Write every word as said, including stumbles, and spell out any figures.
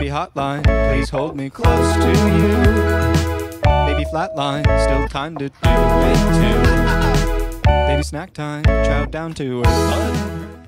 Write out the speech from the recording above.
Baby hotline, please hold me close to you. Baby flatline, still time to do it too. Baby snack time, chow down to earth.